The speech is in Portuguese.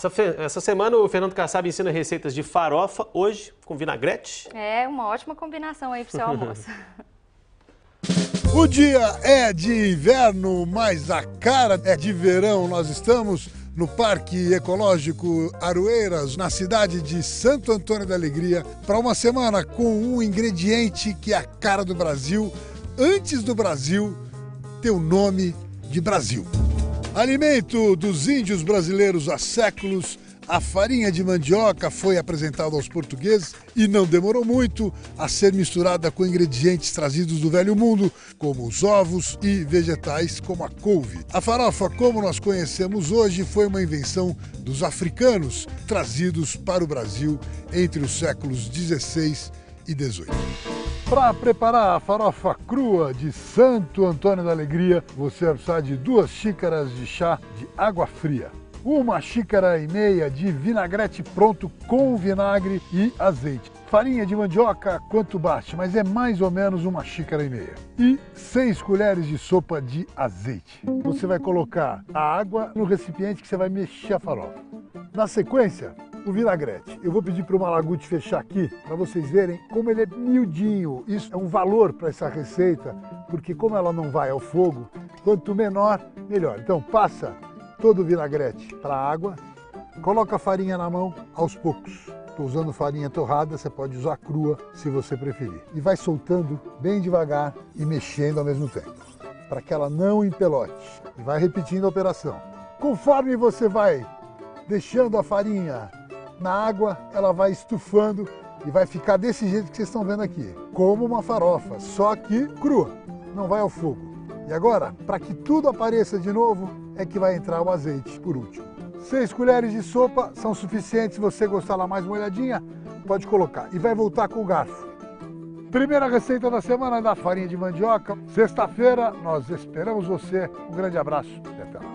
Essa semana o Fernando Kassab ensina receitas de farofa, hoje com vinagrete. É uma ótima combinação aí pro seu almoço. O dia é de inverno, mas a cara é de verão. Nós estamos no Parque Ecológico Aroeiras, na cidade de Santo Antônio da Alegria, para uma semana com um ingrediente que é a cara do Brasil, antes do Brasil ter o nome de Brasil. Alimento dos índios brasileiros há séculos, a farinha de mandioca foi apresentada aos portugueses e não demorou muito a ser misturada com ingredientes trazidos do Velho Mundo, como os ovos e vegetais como a couve. A farofa, como nós conhecemos hoje, foi uma invenção dos africanos, trazidos para o Brasil entre os séculos XVI e XVIII. Para preparar a farofa crua de Santo Antônio da Alegria, você vai precisar de 2 xícaras de chá de água fria, 1,5 xícaras de vinagrete pronto com vinagre e azeite. Farinha de mandioca quanto bate, mas é mais ou menos 1,5 xícaras. E 6 colheres de sopa de azeite. Você vai colocar a água no recipiente que você vai mexer a farofa. Na sequência, o vinagrete. Eu vou pedir para o Malaguti fechar aqui para vocês verem como ele é miudinho. Isso é um valor para essa receita, porque como ela não vai ao fogo, quanto menor, melhor. Então passa todo o vinagrete para a água, coloca a farinha na mão aos poucos. Estou usando farinha torrada, você pode usar crua se você preferir. E vai soltando bem devagar e mexendo ao mesmo tempo, para que ela não empelote. E vai repetindo a operação. Conforme você vai deixando a farinha na água, ela vai estufando e vai ficar desse jeito que vocês estão vendo aqui, como uma farofa, só que crua, não vai ao fogo. E agora, para que tudo apareça de novo, é que vai entrar o azeite por último. 6 colheres de sopa são suficientes. Se você gostar lá mais molhadinha, pode colocar. E vai voltar com o garfo. Primeira receita da semana da farinha de mandioca. Sexta-feira, nós esperamos você. Um grande abraço e até lá.